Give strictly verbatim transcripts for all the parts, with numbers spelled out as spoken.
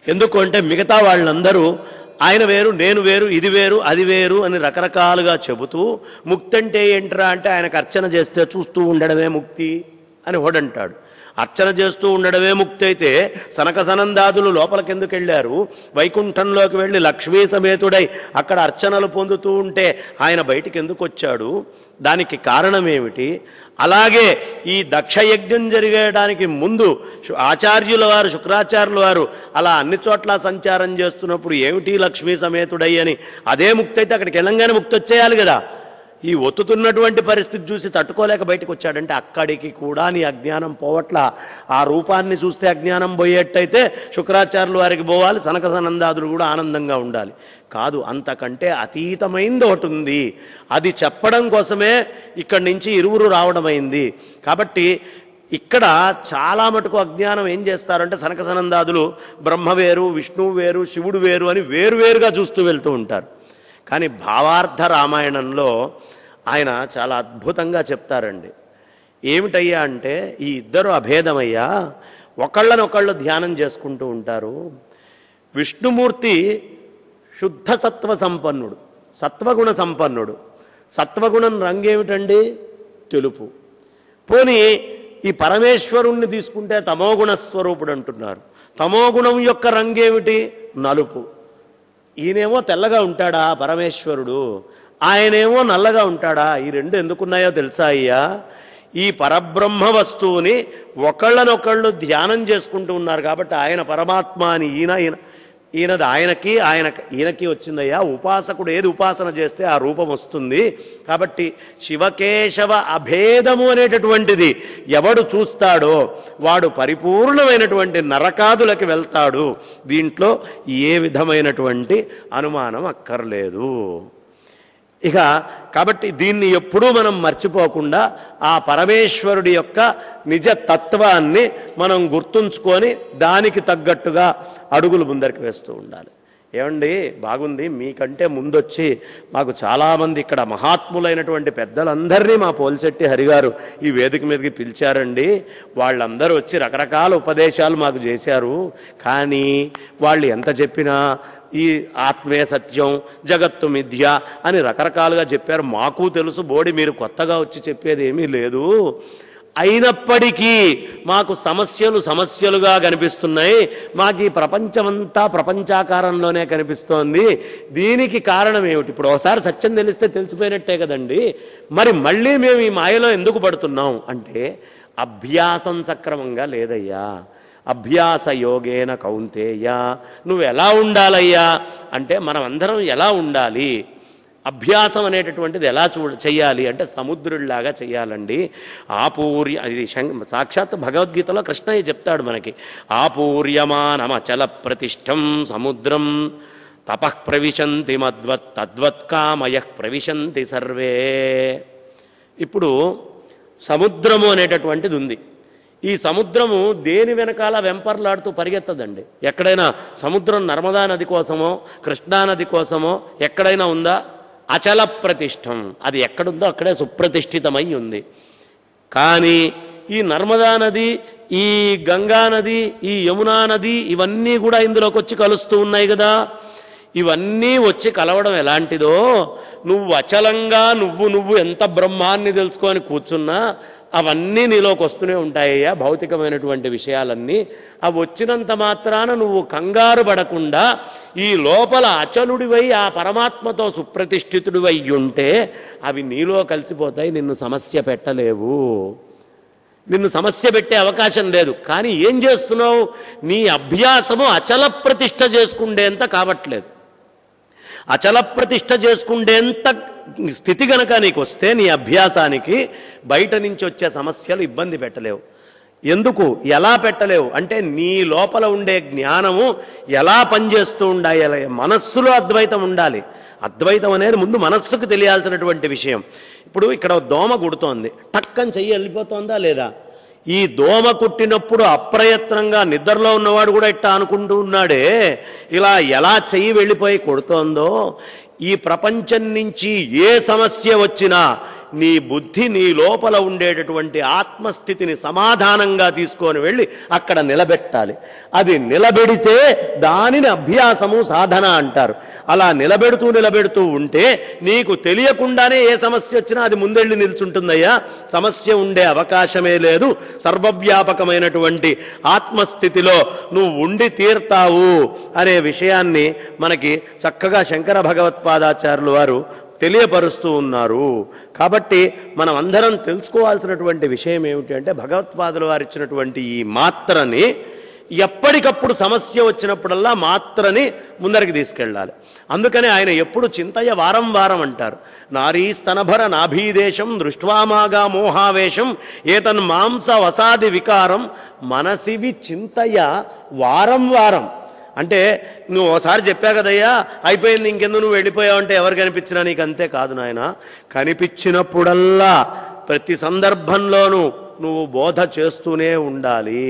ఎందుకు అంటే మిగతా వాళ్ళందరూ ఆయన వేరు, నేను వేరు, ఇది వేరు, అది వేరు అని రకరకాలుగా చెబుతూ ముక్తి అంటే ఏంట్రా అంటే ఆయనకు అర్చన చేస్తే చూస్తూ ఉండడమే ముక్తి అని హోడంటాడు. అర్చన చేస్తూ ఉండడమే ముక్తి అయితే సనక సనందాదులు లోపలికి ఎందుకు వెళ్ళారు? వైకుంఠంలోకి వెళ్ళి లక్ష్మీ సమేతుడై అక్కడ అర్చనలు పొందుతూ ఉంటే ఆయన బయటికి ఎందుకు వచ్చాడు? దానికి కారణం ఏమిటి? అలాగే ఈ దక్షయజ్ఞం జరిగేయడానికి ముందు ఆచార్యుల వారు, శుక్రాచార్యుల వారు అలా అన్ని చోట్ల సంచారం చేస్తున్నప్పుడు ఏమిటి లక్ష్మీ సమేతుడై అని అదే ముక్తి అయితే అక్కడికి వెళ్ళంగానే ముక్తి వచ్చేయాలి కదా. ఈ ఒత్తుతున్నటువంటి పరిస్థితి చూసి తట్టుకోలేక బయటకు వచ్చాడంటే అక్కడికి కూడా నీ అజ్ఞానం పోవట్ల. ఆ రూపాన్ని చూస్తే అజ్ఞానం పోయేట్టయితే శుక్రాచార్యుల వారికి పోవాలి, సనక సనందాదులు కూడా ఆనందంగా ఉండాలి. కాదు, అంతకంటే అతీతమైంది ఒకటి ఉంది. అది చెప్పడం కోసమే ఇక్కడి నుంచి ఇరువురు రావడమైంది. కాబట్టి ఇక్కడ చాలా మటుకు అజ్ఞానం ఏం చేస్తారంటే సనక సనందాదులు బ్రహ్మ వేరు, విష్ణువు వేరు, శివుడు వేరు అని వేరువేరుగా చూస్తూ వెళ్తూ ఉంటారు. కానీ భావార్థ రామాయణంలో ఆయన చాలా అద్భుతంగా చెప్తారండి. ఏమిటయ్యా అంటే ఈ ఇద్దరు అభేదమయ్యా, ఒకళ్ళనొకళ్ళు ధ్యానం చేసుకుంటూ ఉంటారు. విష్ణుమూర్తి శుద్ధ సత్వ సంపన్నుడు, సత్వగుణ సంపన్నుడు. సత్వగుణం రంగేమిటండి? తెలుపు. పోనీ ఈ పరమేశ్వరుణ్ణి తీసుకుంటే తమోగుణ స్వరూపుడు అంటున్నారు. తమోగుణం యొక్క రంగేమిటి? నలుపు. ఈయనేమో తెల్లగా ఉంటాడా పరమేశ్వరుడు, ఆయనేమో నల్లగా ఉంటాడా? ఈ రెండు ఎందుకున్నాయో తెలుసా అయ్యా? ఈ పరబ్రహ్మ వస్తువుని ఒకళ్ళనొకళ్ళు ధ్యానం చేసుకుంటూ ఉన్నారు కాబట్టి ఆయన పరమాత్మ అని ఈయన ఈయన ఈయనది ఆయనకి, ఆయన ఈయనకి వచ్చిందయ్యా. ఉపాసకుడు ఏది ఉపాసన చేస్తే ఆ రూపం వస్తుంది. కాబట్టి శివకేశవ అభేదము అనేటటువంటిది ఎవడు చూస్తాడో వాడు పరిపూర్ణమైనటువంటి నరకాదులకి వెళ్తాడు. దీంట్లో ఏ విధమైనటువంటి అనుమానం అక్కర్లేదు. ఇక కాబట్టి దీన్ని ఎప్పుడూ మనం మర్చిపోకుండా ఆ పరమేశ్వరుడి యొక్క నిజ తత్వాన్ని మనం గుర్తుంచుకొని దానికి తగ్గట్టుగా అడుగులు ముందరికి వేస్తూ ఉండాలి. ఏమండి బాగుంది, మీకంటే ముందొచ్చి మాకు చాలామంది ఇక్కడ మహాత్ములైనటువంటి పెద్దలందరినీ మా పోల్చెట్టి హరిగారు ఈ వేదిక మీదకి పిలిచారండి. వాళ్ళందరూ వచ్చి రకరకాల ఉపదేశాలు మాకు చేశారు. కానీ వాళ్ళు ఎంత చెప్పినా ఈ ఆత్మే సత్యం, జగత్తు మిథ్య అని రకరకాలుగా చెప్పారు. మాకు తెలుసు, బోడి మీరు కొత్తగా వచ్చి చెప్పేది ఏమీ లేదు. అయినప్పటికీ మాకు సమస్యలు సమస్యలుగా కనిపిస్తున్నాయి. మాకు ఈ ప్రపంచమంతా ప్రపంచాకారంలోనే కనిపిస్తోంది. దీనికి కారణం ఏమిటి? ఇప్పుడు ఒకసారి సత్యం తెలిస్తే తెలిసిపోయినట్టే కదండి. మరి మళ్ళీ మేము ఈ మాయలో ఎందుకు పడుతున్నాం అంటే అభ్యాసం సక్రమంగా లేదయ్యా. అభ్యాస యోగేన కౌంతేయ, నువ్వు ఎలా ఉండాలయ్యా అంటే మనం అందరం ఎలా ఉండాలి? అభ్యాసం అనేటటువంటిది ఎలా చూ చెయ్యాలి అంటే సముద్రుడిలాగా చెయ్యాలండి. ఆపూర్య ఇది సాక్షాత్ భగవద్గీతలో కృష్ణయ్య చెప్తాడు మనకి. ఆపూర్యమానమచల ప్రతిష్టం సముద్రం తపః ప్రవిశంతి మద్వత్ తద్వత్కామయ ప్రవిశంతి సర్వే. ఇప్పుడు సముద్రము అనేటటువంటిది ఉంది. ఈ సముద్రము దేని వెనకాల వెంపర్లాడుతూ పరిగెత్తదండి. ఎక్కడైనా సముద్రం నర్మదా నది కోసమో కృష్ణానది కోసమో ఎక్కడైనా ఉందా? అచల ప్రతిష్టం, అది ఎక్కడుందో అక్కడే సుప్రతిష్ఠితమై ఉంది. కానీ ఈ నర్మదా నది, ఈ గంగా నది, ఈ యమునా నది ఇవన్నీ కూడా ఇందులోకి వచ్చి కలుస్తూ ఉన్నాయి కదా. ఇవన్నీ వచ్చి కలవడం ఎలాంటిదో, నువ్వు అచలంగా నువ్వు నువ్వు ఎంత బ్రహ్మాన్ని తెలుసుకొని కూర్చున్నా అవన్నీ నీలోకి వస్తూనే ఉంటాయ్యా, భౌతికమైనటువంటి విషయాలన్నీ. అవి వచ్చినంత మాత్రాన నువ్వు కంగారు పడకుండా ఈ లోపల అచలుడివై ఆ పరమాత్మతో సుప్రతిష్ఠితుడివై ఉంటే అవి నీలో కలిసిపోతాయి, నిన్ను సమస్య పెట్టలేవు. నిన్ను సమస్య పెట్టే అవకాశం లేదు. కానీ ఏం చేస్తున్నావు? నీ అభ్యాసము అచల ప్రతిష్ఠ చేసుకుండేంత కావట్లేదు. అచల ప్రతిష్ఠ చేసుకుండేంత స్థితి గనక నీకు వస్తే నీ అభ్యాసానికి బయట నుంచి వచ్చే సమస్యలు ఇబ్బంది పెట్టలేవు. ఎందుకు ఎలా పెట్టలేవు అంటే నీ లోపల ఉండే జ్ఞానము ఎలా పనిచేస్తూ ఉండాలి. మనస్సులో అద్వైతం ఉండాలి. అద్వైతం అనేది ముందు మనస్సుకు తెలియాల్సినటువంటి విషయం. ఇప్పుడు ఇక్కడ దోమ కుడుతోంది, టక్కని చెయ్యి వెళ్ళిపోతుందా లేదా? ఈ దోమ కుట్టినప్పుడు అప్రయత్నంగా నిద్రలో ఉన్నవాడు కూడా ఇట్టా అనుకుంటూ ఉన్నాడే, ఇలా ఎలా చెయ్యి వెళ్ళిపోయి కొడుతోందో, ఈ ప్రపంచం నుంచి ఏ సమస్య వచ్చినా నీ బుద్ధి నీ లోపల ఉండేటటువంటి ఆత్మస్థితిని సమాధానంగా తీసుకొని వెళ్ళి అక్కడ నిలబెట్టాలి. అది నిలబెడితే దానిని అభ్యాసము సాధన అంటారు. అలా నిలబెడుతూ నిలబెడుతూ ఉంటే నీకు తెలియకుండానే ఏ సమస్య వచ్చినా అది ముందెళ్ళి నిల్చుంటుందయ్యా. సమస్య ఉండే అవకాశమే లేదు. సర్వవ్యాపకమైనటువంటి ఆత్మస్థితిలో నువ్వు ఉండి తీర్తావు అనే విషయాన్ని మనకి చక్కగా శంకర భగవత్పాదాచార్యులు వారు తెలియపరుస్తూ ఉన్నారు. కాబట్టి మనం అందరం తెలుసుకోవాల్సినటువంటి విషయం ఏమిటి అంటే, భగవత్పాదులు వారు ఇచ్చినటువంటి ఈ మాత్రని ఎప్పటికప్పుడు సమస్య వచ్చినప్పుడల్లా మాత్రని ముందరికి తీసుకెళ్ళాలి. అందుకని ఆయన ఎప్పుడు చింతయ వారం వారం అంటారు. నారీ స్తనభర నాభీదేశం దృష్ట్వామాగా మోహావేశం ఏతన్ మాంస వసాది వికారం మనసివి చింతయ వారం వారం. అంటే నువ్వు ఒకసారి చెప్పా కదయ్యా, అయిపోయింది, ఇంకెందుకు నువ్వు వెళ్ళిపోయావు అంటే ఎవరు కనిపించినా నీకు అంతే కాదు నాయన. కనిపించినప్పుడల్లా ప్రతి సందర్భంలోనూ నువ్వు బోధ చేస్తూనే ఉండాలి.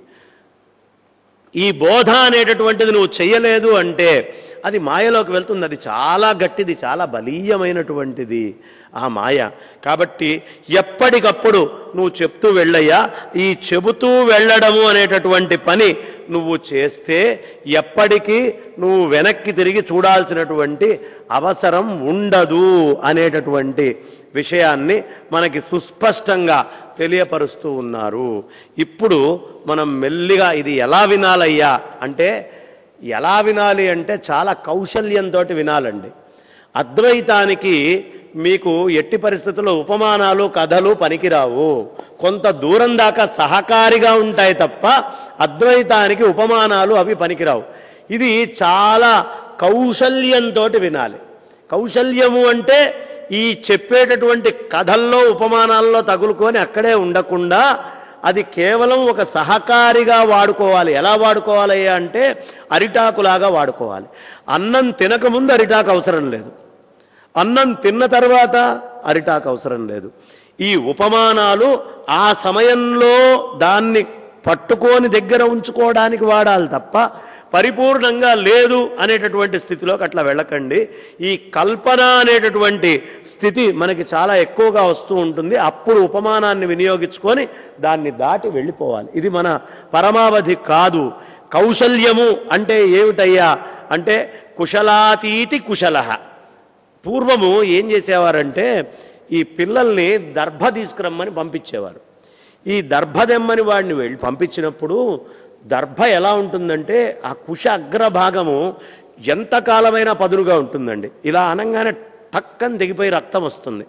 ఈ బోధ అనేటటువంటిది నువ్వు చెయ్యలేదు అంటే అది మాయలోకి వెళ్తుంది. అది చాలా గట్టిది, చాలా బలీయమైనటువంటిది ఆ మాయ. కాబట్టి ఎప్పటికప్పుడు నువ్వు చెప్తూ వెళ్ళయ్యా. ఈ చెబుతూ వెళ్ళడము అనేటటువంటి పని నువ్వు చేస్తే ఎప్పటికీ నువ్వు వెనక్కి తిరిగి చూడాల్సినటువంటి అవసరం ఉండదు అనేటటువంటి విషయాన్ని మనకి సుస్పష్టంగా తెలియపరుస్తూ ఉన్నారు. ఇప్పుడు మనం మెల్లిగా ఇది ఎలా వినాలయ్యా అంటే, ఎలా వినాలి అంటే చాలా కౌశల్యంతో వినాలండి. అద్వైతానికి మీకు ఎట్టి పరిస్థితుల్లో ఉపమానాలు కథలు పనికిరావు. కొంత దూరం దాకా సహకారిగా ఉంటాయి తప్ప అద్వైతానికి ఉపమానాలు అవి పనికిరావు. ఇది చాలా కౌశల్యంతో వినాలి. కౌశల్యము అంటే ఈ చెప్పేటటువంటి కథల్లో ఉపమానాల్లో తగులుకొని అక్కడే ఉండకుండా అది కేవలం ఒక సహకారిగా వాడుకోవాలి. ఎలా వాడుకోవాలయ్యా అంటే అరిటాకులాగా వాడుకోవాలి. అన్నం తినకముందు అరిటాకు అవసరం లేదు, అన్నం తిన్న తర్వాత అరిటాకు అవసరం లేదు. ఈ ఉపమానాలు ఆ సమయంలో దాన్ని పట్టుకొని దగ్గర ఉంచుకోవడానికి వాడాలి తప్ప పరిపూర్ణంగా లేదు అనేటటువంటి స్థితిలోకి అట్లా వెళ్ళకండి. ఈ కల్పన అనేటటువంటి స్థితి మనకి చాలా ఎక్కువగా వస్తూ ఉంటుంది. అప్పుడు ఉపమానాన్ని వినియోగించుకొని దాన్ని దాటి వెళ్ళిపోవాలి. ఇది మన పరమావధి కాదు. కౌశల్యము అంటే ఏమిటయ్యా అంటే కుశలాతీతి కుశలః. పూర్వము ఏం చేసేవారంటే ఈ పిల్లల్ని దర్భ తీసుకురమ్మని పంపించేవారు. ఈ దర్భ దెమ్మని వాడిని వెళ్ళి పంపించినప్పుడు దర్భ ఎలా ఉంటుందంటే ఆ కుశ అగ్రభాగము ఎంతకాలమైనా పదునుగా ఉంటుందండి. ఇలా అనగానే టక్కని దిగిపోయి రక్తం వస్తుంది.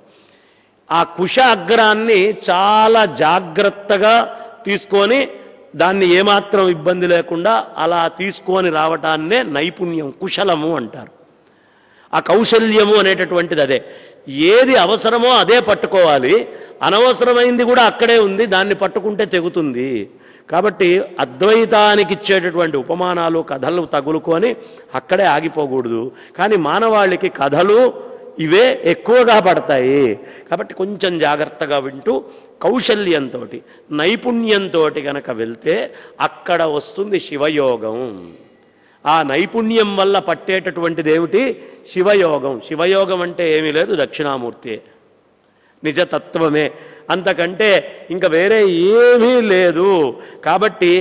ఆ కుశ అగ్రాన్ని చాలా జాగ్రత్తగా తీసుకొని దాన్ని ఏమాత్రం ఇబ్బంది లేకుండా అలా తీసుకొని రావటాన్నే నైపుణ్యం, కుశలము అంటారు. ఆ కౌశల్యము అనేటటువంటిది అదే. ఏది అవసరమో అదే పట్టుకోవాలి, అనవసరమైంది కూడా అక్కడే ఉంది, దాన్ని పట్టుకుంటే తెగుతుంది. కాబట్టి అద్వైతానికి ఇచ్చేటటువంటి ఉపమానాలు కథలు తగులుకొని అక్కడే ఆగిపోకూడదు. కానీ మానవాళికి కథలు ఇవే ఎక్కువగా పడతాయి. కాబట్టి కొంచెం జాగ్రత్తగా వింటూ కౌశల్యంతో నైపుణ్యంతో కనుక వెళ్తే అక్కడ వస్తుంది శివయోగం. ఆ నైపుణ్యం వల్ల పట్టేటటువంటిది ఏమిటి? శివయోగం. శివయోగం అంటే ఏమీ లేదు, దక్షిణామూర్తి, నిజతత్వమే, అంతకంటే ఇంకా వేరే ఏమీ లేదు. కాబట్టి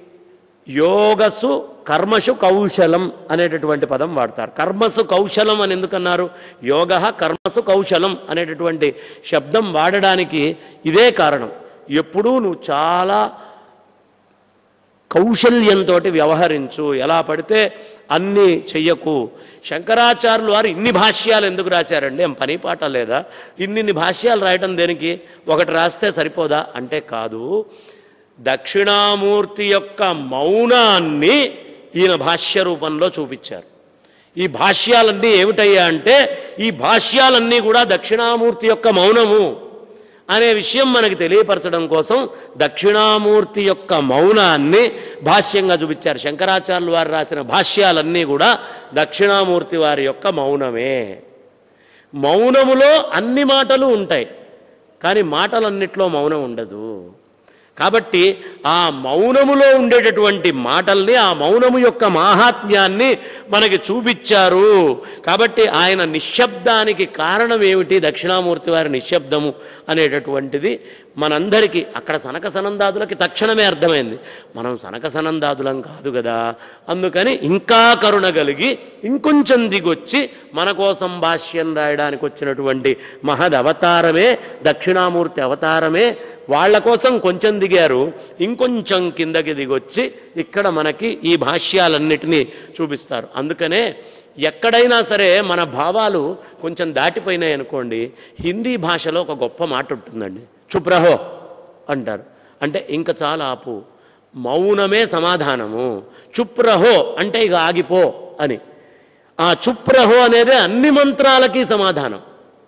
యోగసు కర్మసు కౌశలం అనేటటువంటి పదం వాడతారు. కర్మసు కౌశలం అని ఎందుకన్నారు? యోగ కర్మసు కౌశలం అనేటటువంటి శబ్దం వాడడానికి ఇదే కారణం. ఎప్పుడూ నువ్వు చాలా కౌశల్యంతో వ్యవహరించు, ఎలా పడితే అన్నీ చెయ్యకు. శంకరాచార్యులు వారు ఇన్ని భాష్యాలు ఎందుకు రాశారండి? ఏం పని పాట లేదా? ఇన్నిన్ని భాష్యాలు రాయటం దేనికి? ఒకటి రాస్తే సరిపోదా అంటే కాదు. దక్షిణామూర్తి యొక్క మౌనాన్ని ఈయన భాష్య రూపంలో చూపించారు. ఈ భాష్యాలన్నీ ఏమిటయ్యా అంటే ఈ భాష్యాలన్నీ కూడా దక్షిణామూర్తి యొక్క మౌనము అనే విషయం మనకి తెలియపరచడం కోసం దక్షిణామూర్తి యొక్క మౌనాన్ని భాష్యంగా చూపించారు. శంకరాచార్యులు వారు రాసిన భాష్యాలన్నీ కూడా దక్షిణామూర్తి వారి యొక్క మౌనమే. మౌనములో అన్ని మాటలు ఉంటాయి, కానీ మాటలన్నిట్లో మౌనం ఉండదు. కాబట్టి ఆ మౌనములో ఉండేటటువంటి మాటల్ని, ఆ మౌనము యొక్క మాహాత్మ్యాన్ని మనకి చూపించారు. కాబట్టి ఆయన నిశ్శబ్దానికి కారణం ఏమిటి, దక్షిణామూర్తి వారి నిశ్శబ్దము అనేటటువంటిది మనందరికీ అక్కడ సనక సనందాదులకి తక్షణమే అర్థమైంది. మనం సనక సనందాదులం కాదు కదా, అందుకని ఇంకా కరుణ కలిగి ఇంకొంచెం దిగొచ్చి మన కోసం భాష్యం రాయడానికి వచ్చినటువంటి మహద్ అవతారమే దక్షిణామూర్తి అవతారమే. వాళ్ళ కోసం కొంచెం దిగారు, ఇంకొంచెం కిందకి దిగొచ్చి ఇక్కడ మనకి ఈ భాష్యాలన్నిటినీ చూపిస్తారు. అందుకనే ఎక్కడైనా సరే మన భావాలు కొంచెం దాటిపోయినాయి అనుకోండి, హిందీ భాషలో ఒక గొప్ప మాట ఉంటుందండి, చుప్ రహో అంటారు. అంటే ఇంకా చాలా ఆపు, మౌనమే సమాధానము. చుప్ రహో అంటే ఇక ఆగిపో అని. ఆ చుప్ రహో అనేది అన్ని మంత్రాలకి సమాధానం,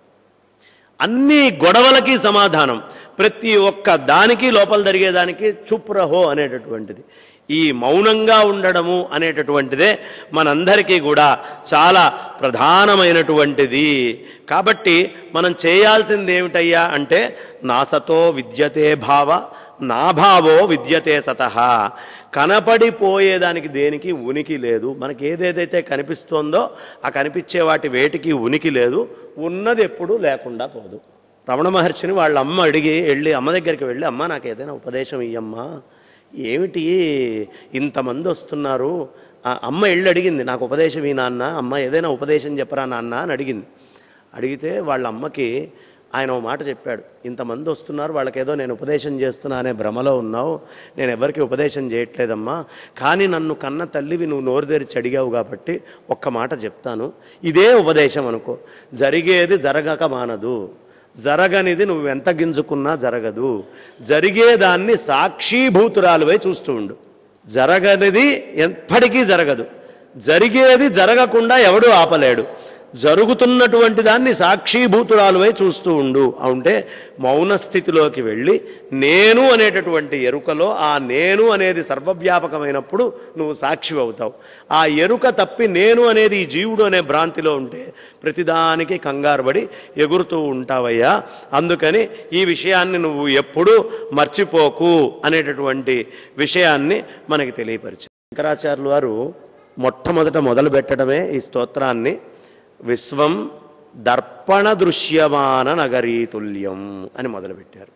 అన్ని గొడవలకి సమాధానం, ప్రతి ఒక్క దానికి లోపల జరిగేదానికి చుప్ రహో అనేటటువంటిది. ఈ మౌనంగా ఉండడము అనేటటువంటిదే మనందరికీ కూడా చాలా ప్రధానమైనటువంటిది. కాబట్టి మనం చేయాల్సింది ఏమిటయ్యా అంటే, నాసతో విద్యతే భావ నా భావో విద్యతే సతః. కనపడిపోయేదానికి దేనికి ఉనికి లేదు. మనకి ఏదేదైతే కనిపిస్తోందో ఆ కనిపించే వాటి వేటికి ఉనికి లేదు, ఉన్నది ఎప్పుడూ లేకుండా పోదు. రమణ మహర్షిని వాళ్ళ అమ్మ అడిగి వెళ్ళి అమ్మ దగ్గరికి వెళ్ళి, అమ్మ నాకు ఏదైనా ఉపదేశం ఇయ్యమ్మా, ఏమిటి ఇంతమంది వస్తున్నారు. అమ్మ వెళ్ళి అడిగింది, నాకు ఉపదేశం ఈ నాన్న, అమ్మ ఏదైనా ఉపదేశం చెప్పరా నాన్న అని అడిగింది. అడిగితే వాళ్ళ అమ్మకి ఆయన ఓ మాట చెప్పాడు, ఇంతమంది వస్తున్నారు, వాళ్ళకేదో నేను ఉపదేశం చేస్తున్నా అనే భ్రమలో ఉన్నావు, నేను ఎవరికి ఉపదేశం చేయట్లేదమ్మా, కానీ నన్ను కన్న తల్లివి నువ్వు నోరు తెరిచి అడిగావు కాబట్టి ఒక్క మాట చెప్తాను, ఇదే ఉపదేశం అనుకో, జరిగేది జరగక మానదు, జరగనిది నువ్వు ఎంత గింజుకున్నా జరగదు, జరిగేదాన్ని సాక్షీభూతురాలువై చూస్తూ ఉండు. జరగనిది ఎప్పటికీ జరగదు, జరిగేది జరగకుండా ఎవడూ ఆపలేడు, జరుగుతున్నటువంటి దాన్ని సాక్షీభూతురాలువై చూస్తూ ఉండు. అంటే మౌన స్థితిలోకి వెళ్ళి నేను అనేటటువంటి ఎరుకలో ఆ నేను అనేది సర్వవ్యాపకమైనప్పుడు నువ్వు సాక్షి అవుతావు. ఆ ఎరుక తప్పి నేను అనేది ఈ జీవుడు అనే భ్రాంతిలో ఉంటే ప్రతిదానికి కంగారుపడి ఎగురుతూ ఉంటావయ్యా. అందుకని ఈ విషయాన్ని నువ్వు ఎప్పుడూ మర్చిపోకు అనేటటువంటి విషయాన్ని మనకి తెలియపరిచారు. శంకరాచార్యులు వారు మొట్టమొదట మొదలు పెట్టడమే ఈ స్తోత్రాన్ని విశ్వం దర్పణ దృశ్యమాన నగరీతుల్యం అని మొదలుపెట్టారు.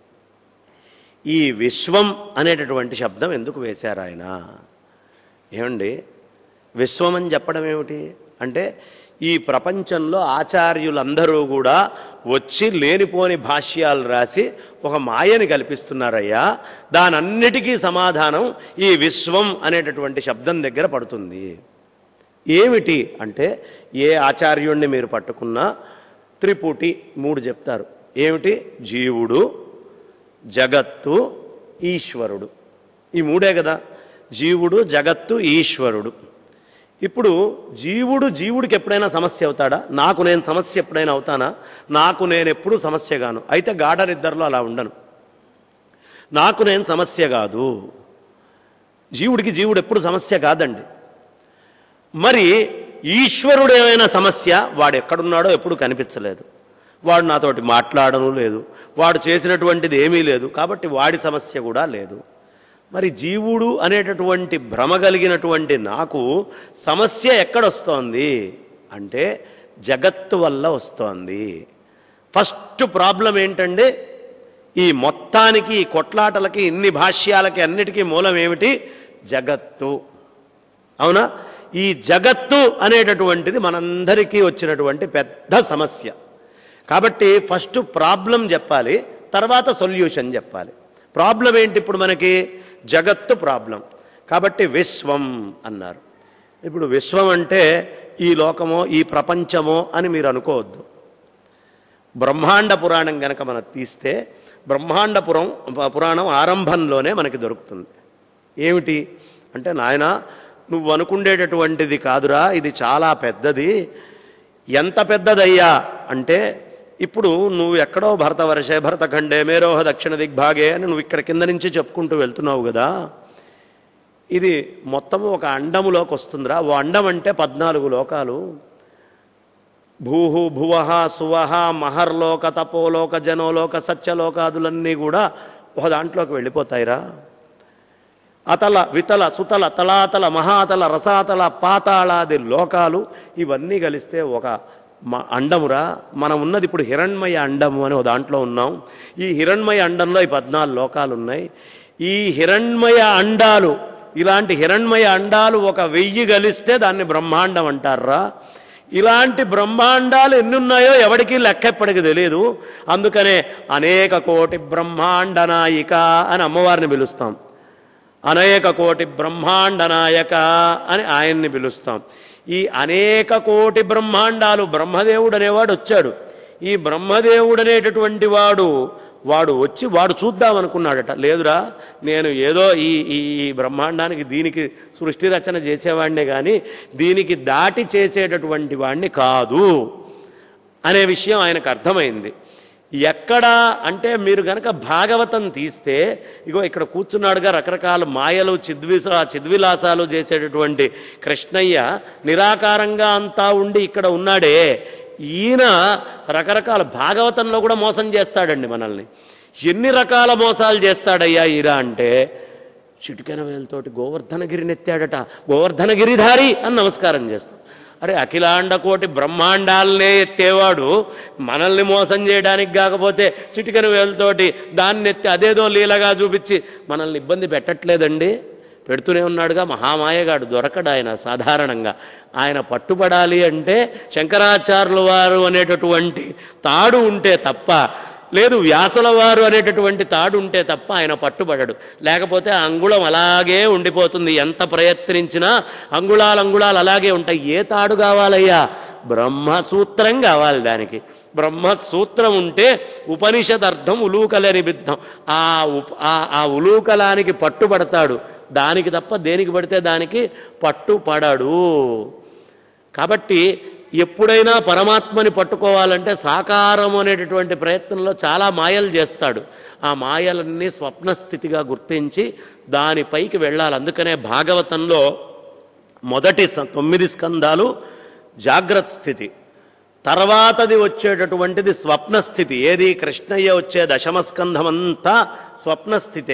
ఈ విశ్వం అనేటటువంటి శబ్దం ఎందుకు వేశారు ఆయన? ఏమండి, విశ్వం అని చెప్పడం ఏమిటి అంటే, ఈ ప్రపంచంలో ఆచార్యులందరూ కూడా వచ్చి లేనిపోని భాష్యాలు రాసి ఒక మాయని కల్పిస్తున్నారయ్యా, దానన్నిటికీ సమాధానం ఈ విశ్వం అనేటటువంటి శబ్దం దగ్గర పడుతుంది. ఏమిటి అంటే, ఏ ఆచార్యుణ్ణి మీరు పట్టుకున్నా త్రిపుటి మూడు చెప్తారు. ఏమిటి? జీవుడు, జగత్తు, ఈశ్వరుడు. ఈ మూడే కదా, జీవుడు, జగత్తు, ఈశ్వరుడు. ఇప్పుడు జీవుడు జీవుడికి ఎప్పుడైనా సమస్య అవుతాడా? నాకు నేను సమస్య ఎప్పుడైనా అవుతానా? నాకు నేను ఎప్పుడూ సమస్యగాను. అయితే గాఢ నిద్రలో అలా ఉండను, నాకు నేను సమస్య కాదు. జీవుడికి జీవుడు ఎప్పుడు సమస్య కాదండి. మరి ఈశ్వరుడు ఏమైనా సమస్య? వాడు ఎక్కడున్నాడో ఎప్పుడు కనిపించలేదు, వాడు నాతోటి మాట్లాడను లేదు, వాడు చేసినటువంటిది ఏమీ లేదు, కాబట్టి వాడి సమస్య కూడా లేదు. మరి జీవుడు అనేటటువంటి భ్రమ కలిగినటువంటి నాకు సమస్య ఎక్కడొస్తోంది అంటే జగత్తు వల్ల వస్తోంది. ఫస్ట్ ప్రాబ్లం ఏంటంటే, ఈ మొత్తానికి ఈ కొట్లాటలకి ఇన్ని భాష్యాలకి అన్నిటికీ మూలం ఏమిటి? జగత్తు. అవునా? ఈ జగత్తు అనేటటువంటిది మనందరికీ వచ్చినటువంటి పెద్ద సమస్య. కాబట్టి ఫస్ట్ ప్రాబ్లం చెప్పాలి, తర్వాత సొల్యూషన్ చెప్పాలి. ప్రాబ్లం ఏంటి? ఇప్పుడు మనకి జగత్తు ప్రాబ్లం, కాబట్టి విశ్వం అన్నారు. ఇప్పుడు విశ్వం అంటే ఈ లోకమో ఈ ప్రపంచమో అని మీరు అనుకోవద్దు. బ్రహ్మాండ పురాణం కనుక మనం తీస్తే బ్రహ్మాండ పురం పురాణం ఆరంభంలోనే మనకి దొరుకుతుంది. ఏమిటి అంటే, నాయన నువ్వు అనుకుండేటటువంటిది కాదురా, ఇది చాలా పెద్దది. ఎంత పెద్దదయ్యా అంటే, ఇప్పుడు నువ్వు ఎక్కడో భరతవర్షే భరతఖండే మేరోహ దక్షిణ దిగ్భాగే అని నువ్వు ఇక్కడ కింద నుంచి చెప్పుకుంటూ వెళ్తున్నావు కదా, ఇది మొత్తము ఒక అండములోకి వస్తుందిరా. ఓ అండం అంటే పద్నాలుగు లోకాలు. భూహు భువహ సువహ మహర్లోక తపోలోక జనోలోక సత్యలోకాదులన్నీ కూడా ఒక దాంట్లోకి వెళ్ళిపోతాయిరా. అతల వితల సుతల తలాతల మహాతల రసాతల పాతాళాది లోకాలు ఇవన్నీ కలిస్తే ఒక అండమురా. మనం ఉన్నది ఇప్పుడు హిరణ్మయ అండము అని ఒక దాంట్లో ఉన్నాం. ఈ హిరణ్మయ అండంలో ఈ పద్నాలుగు లోకాలు ఉన్నాయి. ఈ హిరణ్మయ అండాలు, ఇలాంటి హిరణ్మయ అండాలు ఒక వెయ్యి కలిస్తే దాన్ని బ్రహ్మాండం అంటారా. ఇలాంటి బ్రహ్మాండాలు ఎన్నున్నాయో ఎవడికి లెక్క ఎప్పటికి తెలియదు. అందుకనే అనేక కోటి బ్రహ్మాండ నాయిక అని అమ్మవారిని పిలుస్తాం, అనేక కోటి బ్రహ్మాండ నాయక అని ఆయన్ని పిలుస్తాం. ఈ అనేక కోటి బ్రహ్మాండాలు, బ్రహ్మదేవుడు అనేవాడు వచ్చాడు. ఈ బ్రహ్మదేవుడు అనేటటువంటి వాడు వాడు వచ్చి వాడు చూద్దామనుకున్నాడట. లేదురా, నేను ఏదో ఈ ఈ బ్రహ్మాండానికి దీనికి సృష్టి రచన చేసేవాడినే కానీ దీనికి దాటి చేసేటటువంటి వాడిని కాదు అనే విషయం ఆయనకు అర్థమైంది. ఎక్కడా అంటే మీరు కనుక భాగవతం తీస్తే, ఇగో ఇక్కడ కూర్చున్నాడుగా రకరకాల మాయలు చిద్విసా చిద్విలాసాలు చేసేటటువంటి కృష్ణయ్య నిరాకారంగా అంతా ఉండి ఇక్కడ ఉన్నాడే, ఈయన రకరకాల భాగవతంలో కూడా మోసం చేస్తాడండి మనల్ని. ఎన్ని రకాల మోసాలు చేస్తాడయ్యా ఈరా అంటే, చిటికెన వేలతోటి గోవర్ధనగిరిని ఎత్తాడట, గోవర్ధనగిరిధారి అని నమస్కారం చేస్తాం. అరే, అఖిలాండ కోటి బ్రహ్మాండాలనే ఎత్తేవాడు మనల్ని మోసం చేయడానికి కాకపోతే చిటికెన వేలతోటి దాన్ని ఎత్తి అదేదో లీలగా చూపించి మనల్ని ఇబ్బంది పెట్టట్లేదండి. పెడుతూనే ఉన్నాడుగా. మహామాయగాడు, దొరకడు ఆయన సాధారణంగా. ఆయన పట్టుబడాలి అంటే శంకరాచార్యుల వారు అనేటటువంటి తాడు ఉంటే తప్ప, లేదు వ్యాసుల వారు అనేటటువంటి తాడు ఉంటే తప్ప ఆయన పట్టుబడడు. లేకపోతే అంగుళం అలాగే ఉండిపోతుంది. ఎంత ప్రయత్నించినా అంగుళాలు అంగుళాలు అలాగే ఉంటాయి. ఏ తాడు కావాలయ్యా? బ్రహ్మసూత్రం కావాలి. దానికి బ్రహ్మసూత్రం ఉంటే ఉపనిషద్ అర్థం ఉలూకల నిబిద్ధం. ఆ ఆ ఉలూకలానికి పట్టుబడతాడు. దానికి తప్ప దేనికి పడితే దానికి పట్టుపడడు. కాబట్టి ఎప్పుడైనా పరమాత్మని పట్టుకోవాలంటే సాకారం అనేటటువంటి ప్రయత్నంలో చాలా మాయలు చేస్తాడు. ఆ మాయలన్నీ స్వప్నస్థితిగా గుర్తించి దానిపైకి వెళ్ళాలి. అందుకనే భాగవతంలో మొదటి తొమ్మిది స్కందాలు జాగ్రత్త స్థితి, తర్వాతది వచ్చేటటువంటిది స్వప్నస్థితి. ఏది? కృష్ణయ్య వచ్చే దశమస్కంధమంతా స్వప్నస్థితే.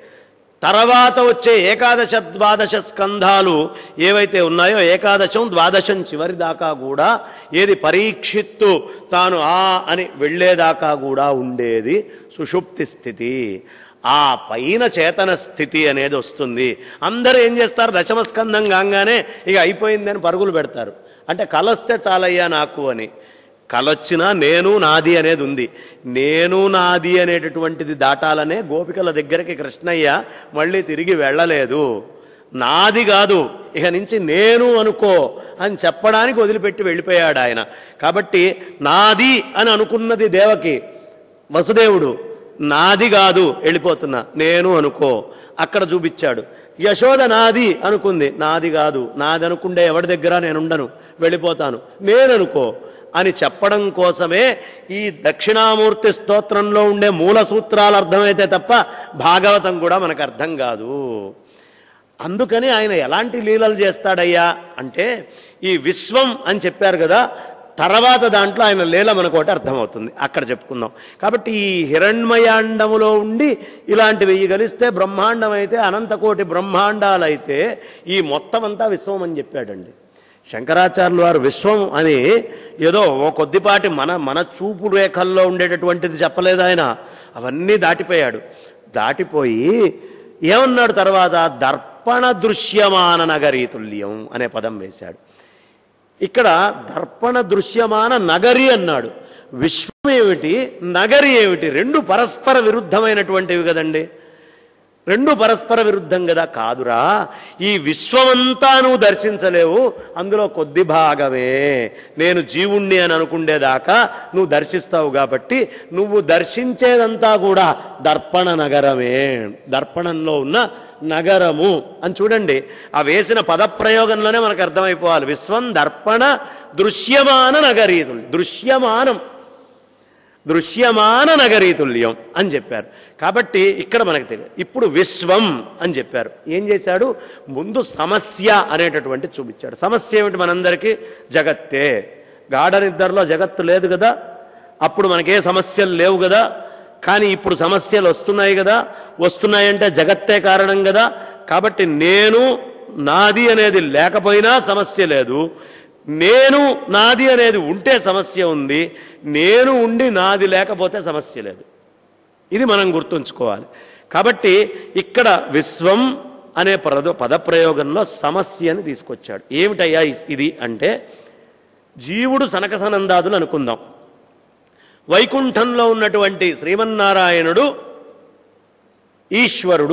తర్వాత వచ్చే ఏకాదశ ద్వాదశ స్కంధాలు ఏవైతే ఉన్నాయో, ఏకాదశం ద్వాదశం చివరి దాకా కూడా ఏది పరీక్షిత్తు తాను ఆ అని వెళ్ళేదాకా కూడా ఉండేది సుషుప్తి స్థితి. ఆ పైన చేతన స్థితి అనేది వస్తుంది. అందరూ ఏం చేస్తారు? దశమస్కంధం కాగానే ఇక అయిపోయిందని పరుగులు పెడతారు. అంటే కలొస్తే చాలయ్యా నాకు అని. కలొచ్చినా నేను నాది అనేది ఉంది. నేను నాది అనేటటువంటిది దాటాలనే గోపికల దగ్గరికి కృష్ణయ్య మళ్ళీ తిరిగి వెళ్ళలేదు. నాది కాదు, ఇక నుంచి నేను అనుకో అని చెప్పడానికి వదిలిపెట్టి వెళ్ళిపోయాడు ఆయన. కాబట్టి నాది అని అనుకున్నది దేవకి, వసుదేవుడు నాది కాదు వెళ్ళిపోతున్నా నేను అనుకో అక్కడ చూపించాడు. యశోద నాది అనుకుంది, నాది కాదు, నాది అనుకుంటే ఎవరి దగ్గర నేను ఉండను, వెళ్ళిపోతాను, నేను అనుకో అని చెప్పడం కోసమే ఈ దక్షిణామూర్తి స్తోత్రంలో ఉండే మూల సూత్రాలు అర్థమైతే తప్ప భాగవతం కూడా మనకు అర్థం కాదు. అందుకని ఆయన ఎలాంటి లీలలు చేస్తాడయ్యా అంటే, ఈ విశ్వం అని చెప్పారు కదా, తర్వాత దాంట్లో ఆయన లీల మనకోటి అర్థమవుతుంది, అక్కడ చెప్పుకుందాం. కాబట్టి ఈ హిరణ్మయాండములో ఉండి ఇలాంటి వెయ్యి కలిస్తే బ్రహ్మాండం అయితే, అనంతకోటి బ్రహ్మాండాలైతే ఈ మొత్తం అంతా విశ్వం అని చెప్పాడండి శంకరాచార్యులు వారు. విశ్వం అని ఏదో ఓ కొద్దిపాటి మన మన చూపు రేఖల్లో ఉండేటటువంటిది చెప్పలేదు ఆయన. అవన్నీ దాటిపోయాడు. దాటిపోయి ఏమన్నాడు తర్వాత? దర్పణ దృశ్యమాన నగరీ తుల్యం అనే పదం వేశాడు. ఇక్కడ దర్పణ దృశ్యమాన నగరి అన్నాడు. విశ్వం ఏమిటి, నగరి ఏమిటి? రెండు పరస్పర విరుద్ధమైనటువంటివి కదండి. రెండు పరస్పర విరుద్ధం కదా. కాదురా, ఈ విశ్వమంతా నువ్వు దర్శించలేవు, అందులో కొద్ది భాగమే నేను జీవుణ్ణి అని అనుకుండేదాకా నువ్వు దర్శిస్తావు. కాబట్టి నువ్వు దర్శించేదంతా కూడా దర్పణ నగరమే, దర్పణంలో ఉన్న నగరము అని చూడండి. ఆ వేసిన పదప్రయోగంలోనే మనకు అర్థమైపోవాలి. విశ్వం దర్పణ దృశ్యమాన నగరీతుల్యం, దృశ్యమానం దృశ్యమాన నగరీతుల్యం అని చెప్పారు. కాబట్టి ఇక్కడ మనకు తెలియదు. ఇప్పుడు విశ్వం అని చెప్పారు. ఏం చేశాడు? ముందు సమస్య అనేటటువంటి చూపించాడు. సమస్య ఏమిటి? మనందరికీ జగత్తే. గాఢ నిద్రలో జగత్తు లేదు కదా, అప్పుడు మనకే సమస్యలు లేవు కదా. కానీ ఇప్పుడు సమస్యలు వస్తున్నాయి కదా, వస్తున్నాయంటే జగత్తే కారణం కదా. కాబట్టి నేను నాది అనేది లేకపోయినా సమస్య లేదు, నేను నాది అనేది ఉంటే సమస్య ఉంది, నేను ఉండి నాది లేకపోతే సమస్య లేదు. ఇది మనం గుర్తుంచుకోవాలి. కాబట్టి ఇక్కడ విశ్వం అనే పద పదప్రయోగంలో సమస్యని తీసుకొచ్చాడు. ఏమిటయ్యా ఇది అంటే, జీవుడు సనకసనందాదులు అనుకుందాం. వైకుంఠంలో ఉన్నటువంటి శ్రీమన్నారాయణుడు ఈశ్వరుడు,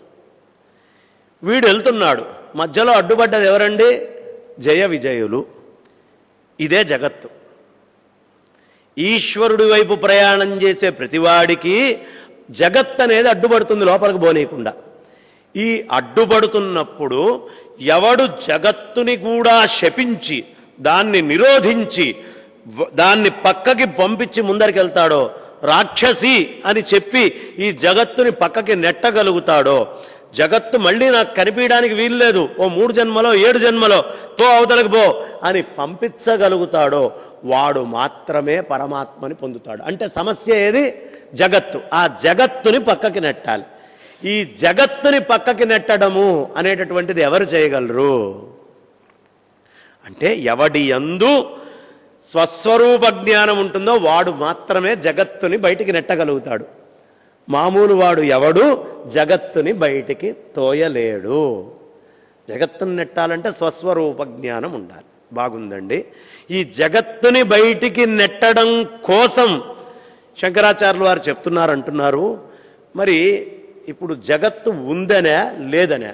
వీడు వెళ్తున్నాడు. మధ్యలో అడ్డుపడ్డది ఎవరండి? జయ విజయులు. ఇదే జగత్తు. ఈశ్వరుడి వైపు ప్రయాణం చేసే ప్రతివాడికి జగత్ అనేది అడ్డుపడుతుంది, లోపలికి పోనీయకుండా. ఈ అడ్డుపడుతున్నప్పుడు ఎవడు జగత్తుని కూడా శపించి దాన్ని నిరోధించి దాన్ని పక్కకి పంపించి ముందరికి వెళ్తాడో, రాక్షసి అని చెప్పి ఈ జగత్తుని పక్కకి నెట్టగలుగుతాడో, జగత్తు మళ్ళీ నాకు కనిపించడానికి వీల్లేదు, ఓ మూడు జన్మలో ఏడు జన్మలో తో అవతలకు పో అని పంపించగలుగుతాడో వాడు మాత్రమే పరమాత్మని పొందుతాడు. అంటే సమస్య ఏది? జగత్తు. ఆ జగత్తుని పక్కకి నెట్టాలి. ఈ జగత్తుని పక్కకి నెట్టడము అనేటటువంటిది ఎవరు చేయగలరు అంటే, ఎవడి యందు స్వస్వరూప జ్ఞానం ఉంటుందో వాడు మాత్రమే జగత్తుని బయటికి నెట్టగలుగుతాడు. మామూలు వాడు ఎవడు జగత్తుని బయటికి తోయలేడు. జగత్తుని నెట్టాలంటే స్వస్వరూప జ్ఞానం ఉండాలి. బాగుందండి. ఈ జగత్తుని బయటికి నెట్టడం కోసం శంకరాచార్యులు వారు చెప్తున్నారు అంటున్నారు. మరి ఇప్పుడు జగత్తు ఉందనే లేదనే?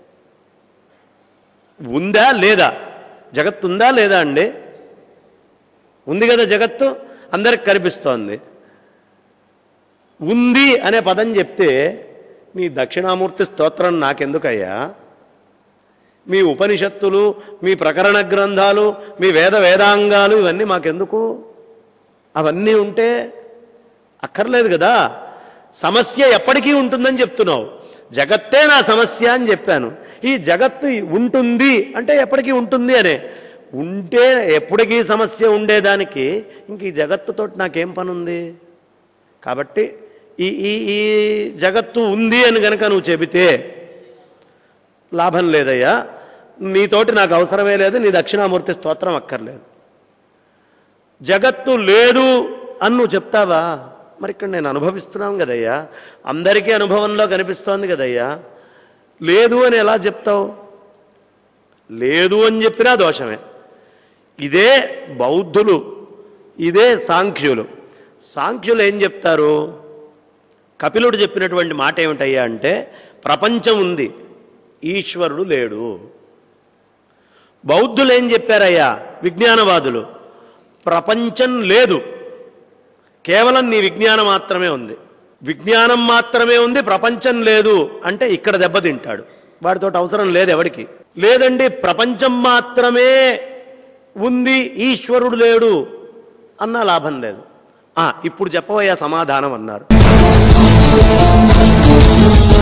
ఉందా లేదా? జగత్తు ఉందా లేదా అండి? ఉంది కదా జగత్తు, అందరికి కనిపిస్తోంది. ఉంది అనే పదం చెప్తే మీ దక్షిణామూర్తి స్తోత్రం నాకెందుకయ్యా? మీ ఉపనిషత్తులు, మీ ప్రకరణ గ్రంథాలు, మీ వేద వేదాంగాలు ఇవన్నీ మాకెందుకు? అవన్నీ ఉంటే అక్కర్లేదు కదా. సమస్య ఎప్పటికీ ఉంటుందని చెప్తున్నావు. జగత్తే నా సమస్య అని చెప్పాను. ఈ జగత్తు ఉంటుంది అంటే ఎప్పటికీ ఉంటుంది అనే. ఉంటే ఎప్పటికీ సమస్య ఉండేదానికి ఇంక ఈ జగత్తుతో నాకేం పని ఉంది? కాబట్టి ఈ ఈ ఈ జగత్తు ఉంది అని కనుక నువ్వు చెబితే లాభం లేదయ్యా, నీతోటి నాకు అవసరమే లేదు, నీ దక్షిణామూర్తి స్తోత్రం అక్కర్లేదు. జగత్తు లేదు అని నువ్వు చెప్తావా? మరి ఇక్కడ నేను అనుభవిస్తున్నాం కదయ్యా, అందరికీ అనుభవంలో కనిపిస్తోంది కదయ్యా. లేదు అని ఎలా చెప్తావు? లేదు అని చెప్పినా దోషమే. ఇదే బౌద్ధులు, ఇదే సాంఖ్యులు. సాంఖ్యులు ఏం చెప్తారు? కపిలుడు చెప్పినటువంటి మాట ఏమిటయ్యా అంటే, ప్రపంచం ఉంది, ఈశ్వరుడు లేడు. బౌద్ధులు ఏం చెప్పారయ్యా? విజ్ఞానవాదులు, ప్రపంచం లేదు, కేవలం నీ విజ్ఞానం మాత్రమే ఉంది. విజ్ఞానం మాత్రమే ఉంది, ప్రపంచం లేదు అంటే ఇక్కడ దెబ్బతింటాడు. వాడితో అవసరం లేదు ఎవడికి. లేదండి ప్రపంచం మాత్రమే ఉంది, ఈశ్వరుడు లేడు అన్నా లాభం లేదు. ఇప్పుడు చెప్పవయ్యా సమాధానం అన్నారు.